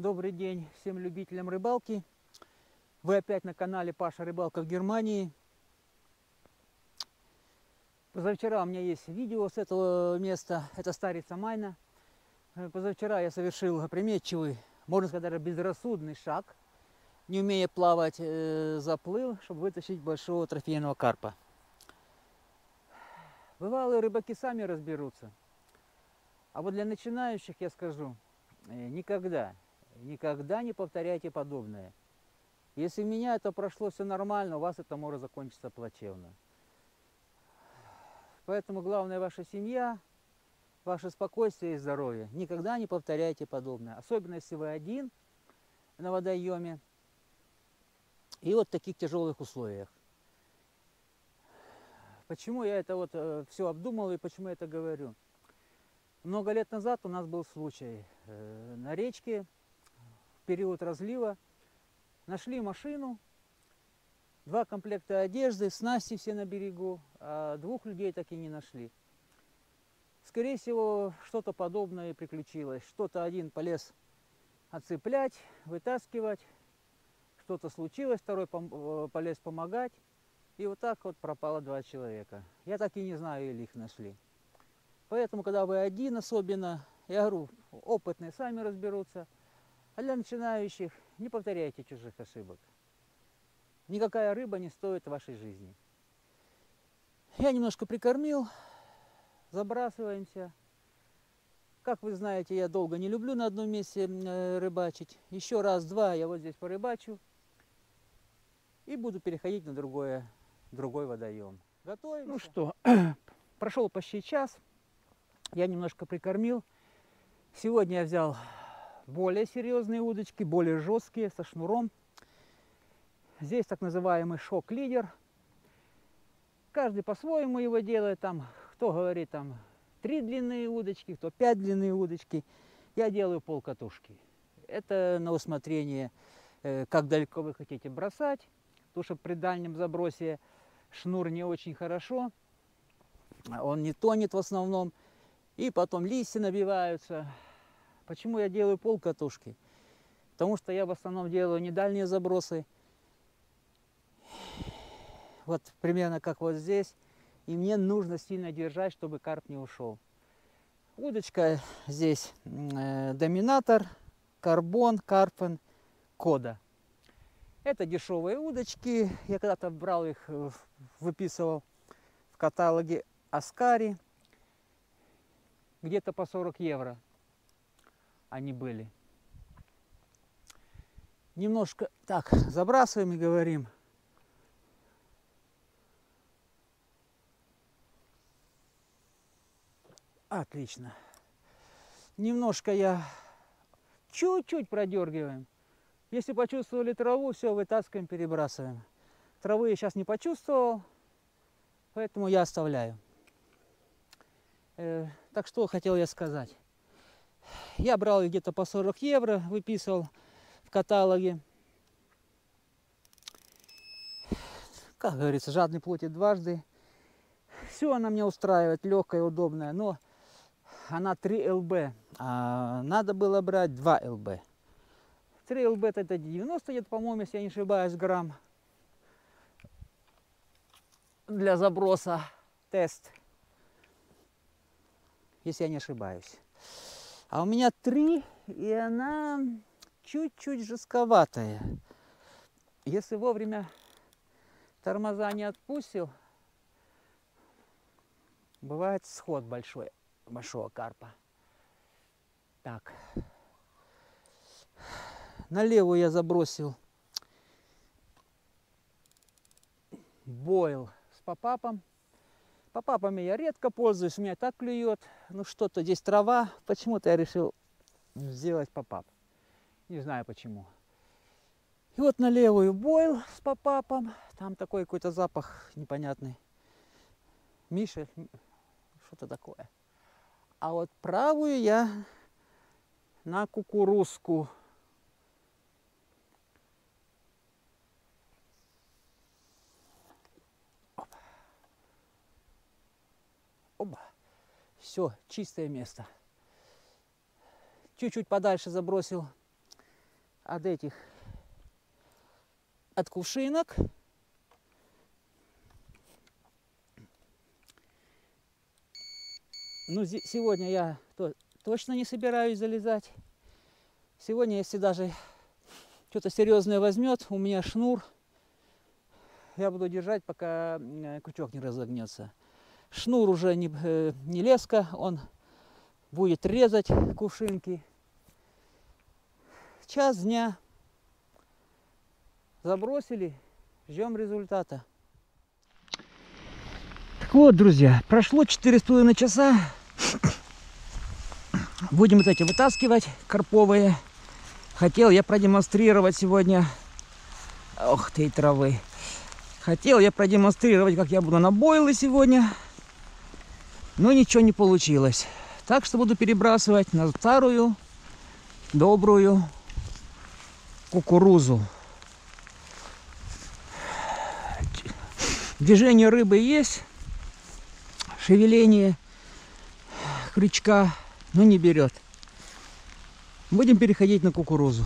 Добрый день всем любителям рыбалки. Вы опять на канале Паша Рыбалка в Германии. Позавчера у меня есть видео с этого места. Это Старица Майна. Позавчера я совершил опрометчивый, можно сказать, даже безрассудный шаг. Не умея плавать, заплыл, чтобы вытащить большого трофейного карпа. Бывалые рыбаки сами разберутся. А вот для начинающих я скажу, никогда не повторяйте подобное. Если у меня это прошло все нормально, у вас это может закончиться плачевно. Поэтому главное ваша семья, ваше спокойствие и здоровье. Никогда не повторяйте подобное. Особенно если вы один на водоеме и вот в таких тяжелых условиях. Почему я это все обдумал и почему я это говорю? Много лет назад у нас был случай. На речке в период разлива нашли машину, 2 комплекта одежды, снасти все на берегу, а 2 людей так и не нашли. Скорее всего, что-то подобное приключилось. Что-то один полез отцеплять, вытаскивать, что-то случилось, второй полез помогать. И вот так вот пропало 2 человека. Я так и не знаю, или их нашли. Поэтому, когда вы один особенно, я говорю, опытные сами разберутся. А для начинающих не повторяйте чужих ошибок. Никакая рыба не стоит вашей жизни. Я немножко прикормил, забрасываемся. Как вы знаете, я долго не люблю на одном месте рыбачить. Еще раз-два я вот здесь порыбачу и буду переходить на другой водоем. Готовимся. Ну что, прошел почти час, я немножко прикормил. Сегодня я взял более серьезные удочки, более жесткие, со шнуром. Здесь так называемый шок-лидер. Каждый по-своему его делает. Там, кто говорит, там 3 длинные удочки, кто 5 длинные удочки. Я делаю полкатушки. Это на усмотрение, как далеко вы хотите бросать. Потому что при дальнем забросе шнур не очень хорошо. Он не тонет в основном. И потом листья набиваются. Почему я делаю полкатушки? Потому что я в основном делаю не дальние забросы. Вот примерно как вот здесь. И мне нужно сильно держать, чтобы карп не ушел. Удочка здесь доминатор, карбон, карпен, кода. Это дешевые удочки. Я когда-то брал их, выписывал в каталоге Аскари. Где-то по 40 евро они были. Немножко так забрасываем и говорим. Отлично. Немножко я чуть-чуть продергиваем. Если почувствовали траву, все, вытаскиваем, перебрасываем. Травы я сейчас не почувствовал, поэтому я оставляю. Так что хотел я сказать. Я брал их где-то по 40 евро, выписывал в каталоге. Как говорится, жадный платит дважды. Все она меня устраивает, легкая, удобная, но она 3 ЛБ, а надо было брать 2 ЛБ. 3 ЛБ это 90 где-то, по-моему, если я не ошибаюсь, грамм. Для заброса тест. Если я не ошибаюсь. А у меня 3, и она чуть-чуть жестковатая. Если вовремя тормоза не отпустил, бывает сход большого карпа. Так. На левую я забросил бойл с попапом. Попапами я редко пользуюсь, у меня так клюет. Ну что-то здесь трава. Почему-то я решил сделать попап. Не знаю почему. И вот на левую бойл с попапом. Там такой какой-то запах непонятный. Миша, что-то такое. А вот правую я на кукурузку. Оба. Все, чистое место. Чуть-чуть подальше забросил от этих, от кувшинок. Ну, сегодня я точно не собираюсь залезать. Сегодня, если даже что-то серьезное возьмет, у меня шнур, я буду держать, пока крючок не разогнется. Шнур уже не леска, он будет резать кувшинки. Час дня забросили, ждем результата. Так вот, друзья, прошло 4,5 часа. Будем вот эти вытаскивать, карповые. Хотел я продемонстрировать сегодня... Ох ты, травы. Хотел я продемонстрировать, как я буду на бойлы сегодня. Но ничего не получилось. Так что буду перебрасывать на старую, добрую кукурузу. Движение рыбы есть. Шевеление крючка, но не берет. Будем переходить на кукурузу.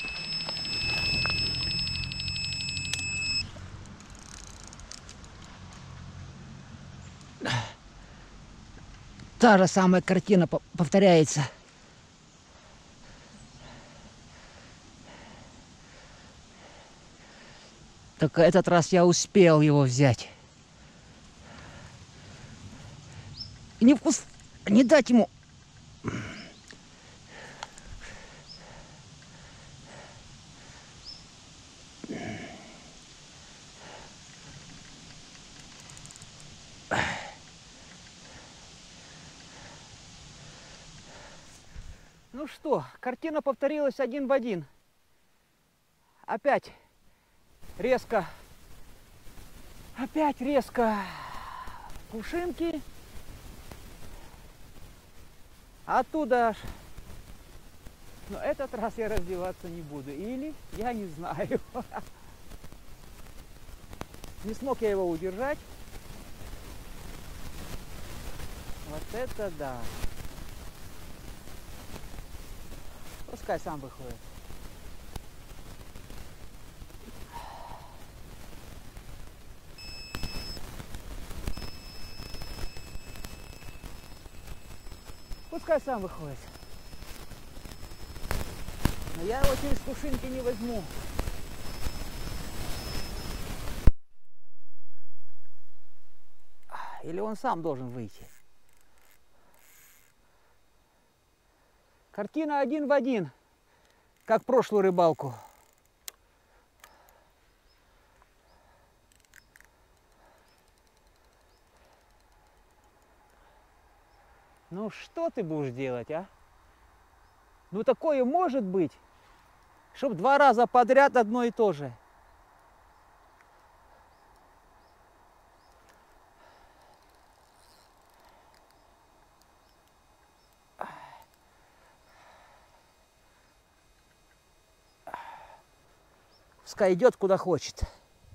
Та же самая картина повторяется. Только этот раз я успел его взять. Не дать ему. Ну что, картина повторилась один в один. Опять резко кувшинки. Оттуда аж. Но этот раз я раздеваться не буду. Или я не знаю. Не смог я его удержать. Вот это да. Пускай сам выходит. Пускай сам выходит. Но я его через кувшинки не возьму. Или он сам должен выйти. Картина один в один, как прошлую рыбалку. Ну что ты будешь делать, а? Ну такое может быть, чтоб 2 раза подряд одно и то же. Пускай идет куда хочет.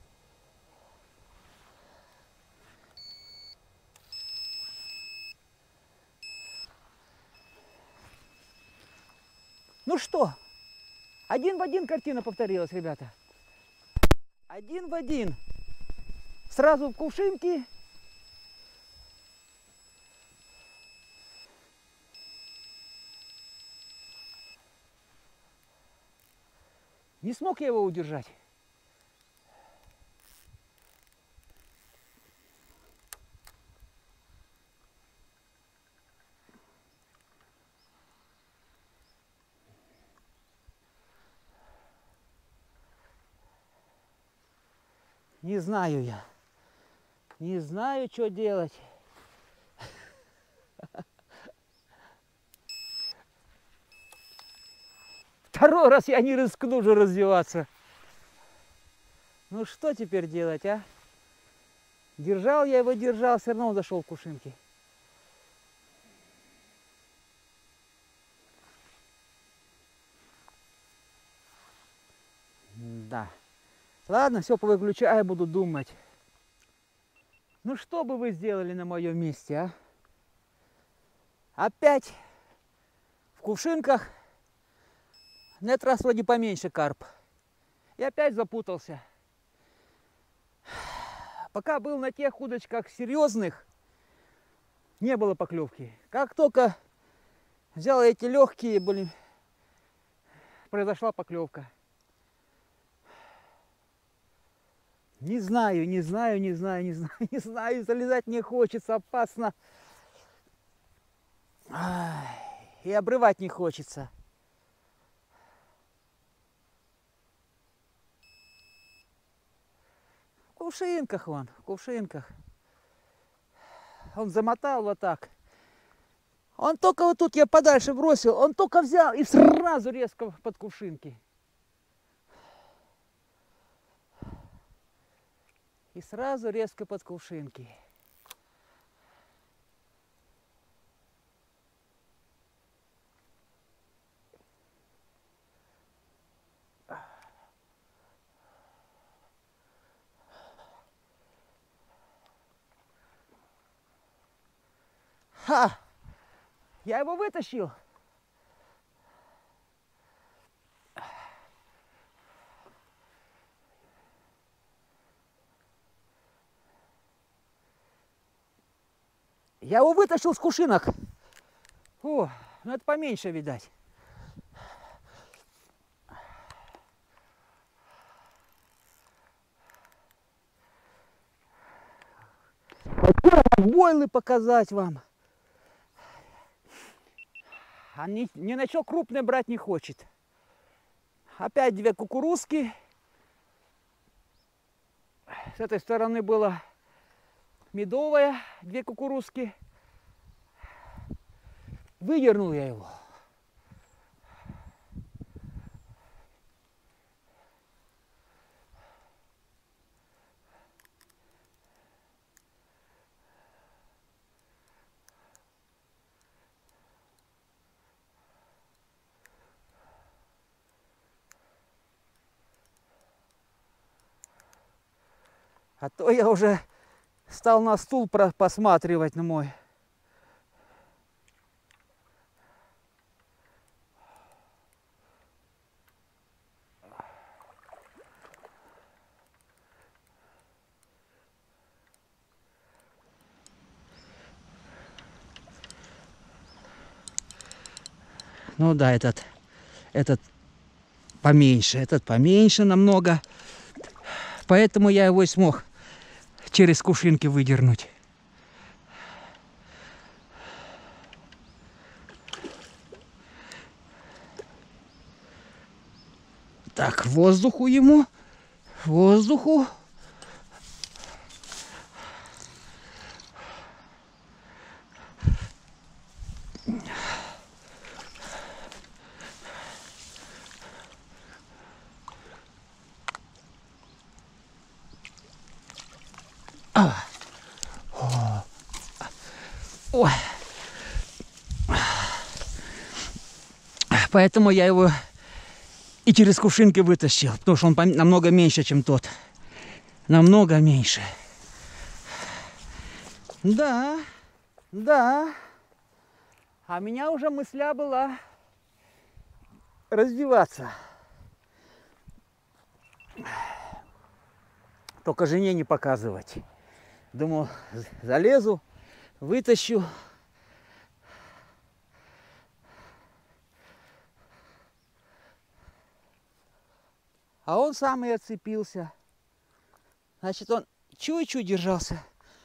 Ну что, один в один картина повторилась, ребята. Один в один. Сразу в кувшинки. Не смог я его удержать. Не знаю я. Не знаю, что делать. Второй раз я не рискну уже раздеваться. Ну что теперь делать, а? Держал я его, держал, все равно он зашел в кувшинки. Да. Ладно, все повыключаю, буду думать. Ну что бы вы сделали на моем месте, а? Опять в кувшинках На этот раз вроде поменьше карп. И опять запутался. Пока был на тех удочках серьезных, не было поклевки. Как только взял эти легкие, блин, произошла поклевка. Не знаю, залезать не хочется, опасно. И обрывать не хочется. В кувшинках вон, в кувшинках. Он замотал вот так. Он только вот тут я подальше бросил, он только взял и сразу резко под кувшинки. И сразу резко под кувшинки. Ха! Я его вытащил. Я его вытащил с кувшинок. О, ну это поменьше, видать. Бойлы показать вам. А ни на что крупное брать не хочет. Опять две кукурузки. С этой стороны была медовая, две кукурузки. Выдернул я его. А то я уже стал на стул посматривать на мой. Ну да, этот поменьше намного. Поэтому я его и смог через кувшинки выдернуть. Так, воздуху ему. Воздуху. Ой. Поэтому я его и через кувшинки вытащил, потому что он намного меньше, чем тот. Намного меньше. Да, да. А меня уже мысля была раздеваться. Только жене не показывать. Думал, залезу, вытащу. А он сам и отцепился. Значит, он чуть-чуть держался.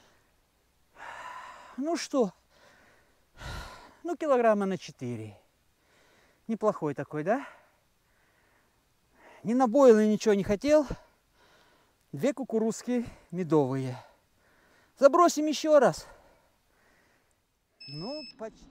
Ну что? Ну, килограмма на 4. Неплохой такой, да? Ни на бойлы ничего не хотел. Две кукурузки медовые. Забросим еще раз. Ну, почти.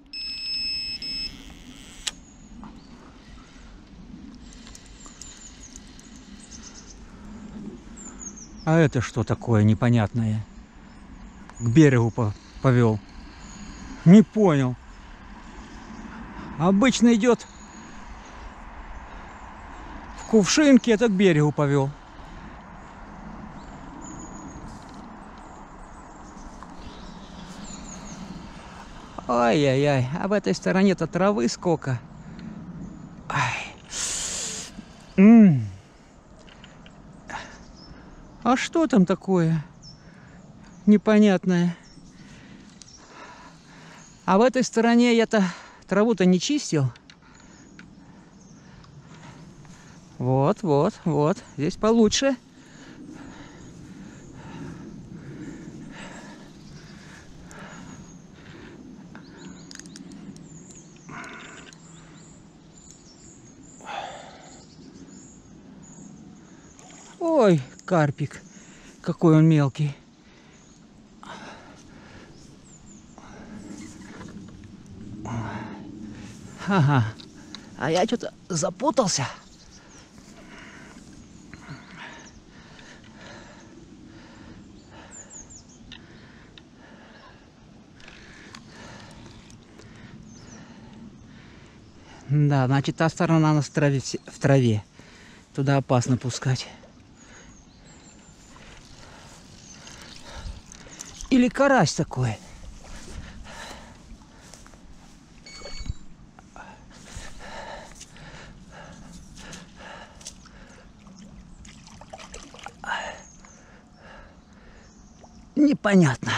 А это что такое непонятное? К берегу повел. Не понял. Обычно идет в кувшинке, это к берегу повел. Ай-яй-яй, а в этой стороне-то травы сколько. Ай. А что там такое непонятное? А в этой стороне я-то траву-то не чистил. Вот, вот, вот. Здесь получше. Ой, карпик. Какой он мелкий. Ага. А я что-то запутался. Да, значит, та сторона у нас в траве. Туда опасно пускать. Или карась такой. Непонятно.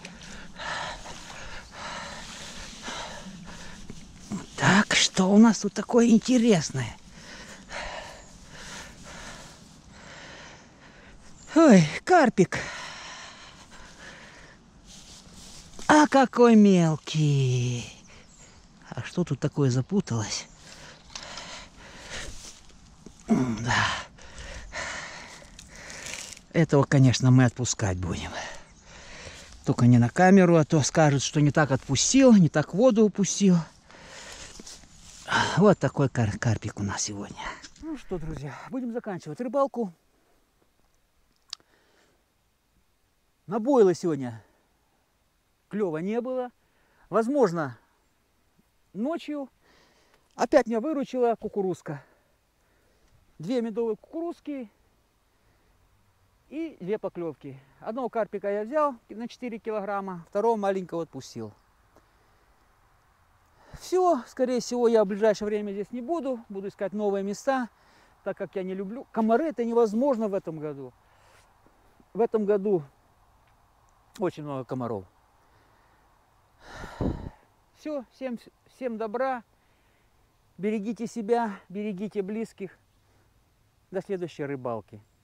Так, что у нас тут такое интересное? Ой, карпик. А какой мелкий. А что тут такое запуталось? Да. Этого, конечно, мы отпускать будем. Только не на камеру, а то скажут, что не так отпустил, не так воду упустил. Вот такой карпик у нас сегодня. Ну что, друзья, будем заканчивать рыбалку. На бойло сегодня клёва не было. Возможно, ночью опять меня выручила кукурузка. 2 медовые кукурузки и 2 поклевки. Одного карпика я взял на 4 килограмма, второго маленького отпустил. Все, скорее всего, я в ближайшее время здесь не буду. Буду искать новые места, так как я не люблю. Комары — это невозможно в этом году. В этом году очень много комаров. Все, всем добра. Берегите себя, берегите близких. До следующей рыбалки.